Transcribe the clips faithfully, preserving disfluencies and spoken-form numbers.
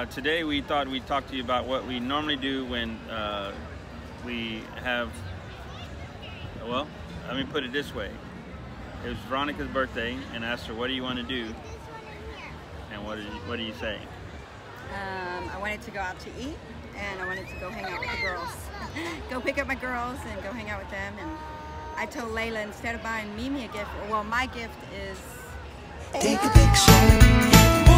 today we thought we'd talk to you about what we normally do when uh, we have, well, let me put it this way. It was Veronica's birthday, and I asked her, what do you want to do? And what, did you, what do you say? Um, I wanted to go out to eat, and I wanted to go hang out with the girls. Go pick up my girls and go hang out with them. And I told Layla, instead of buying Mimi a gift, well, my gift is... Take a picture.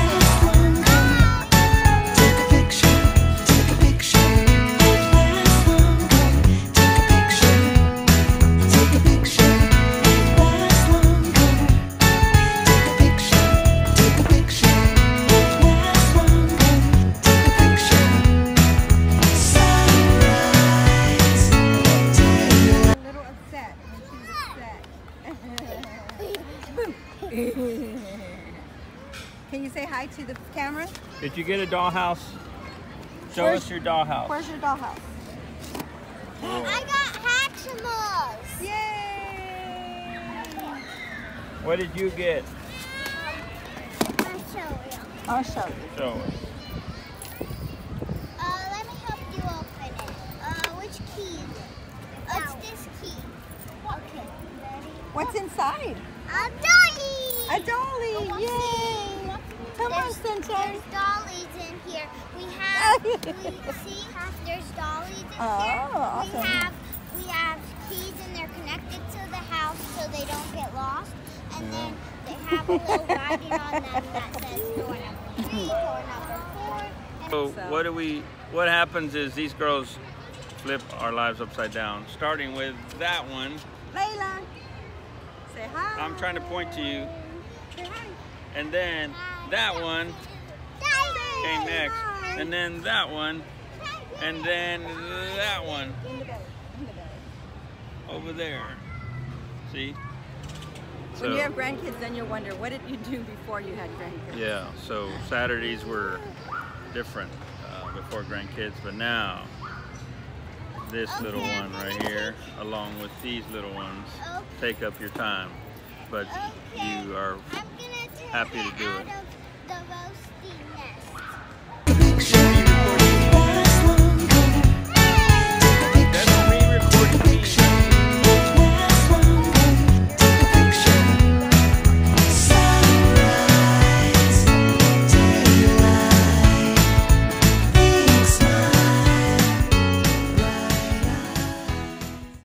Can you say hi to the camera? Did you get a dollhouse? Show where's, us your dollhouse. Where's your dollhouse? Whoa. I got Hatchimals! Yay! What did you get? Um, I'll show you. I'll show you. Show us. Uh, let me help you open it. Uh, which key? Uh, it's this key. Okay, ready? What's inside? A dolly! A dolly! Yay! Come on, Sunshine. There's dollies in here. We have, we see, there's dollies in oh, here. Awesome. We have, we have keys and they're connected to the house so they don't get lost. And then they have a little writing on them that says door number three, door number four. So, so what do we, what happens is these girls flip our lives upside down, starting with that one. Layla, say hi. I'm trying to point to you. Say hi. And then that one came next, and then that one, and then that one over there. See? When you have grandkids, then you'll wonder, what did you do before you had grandkids? Yeah, so Saturdays were different uh, before grandkids, but now this little one right here, along with these little ones, take up your time. But you are happy to do it.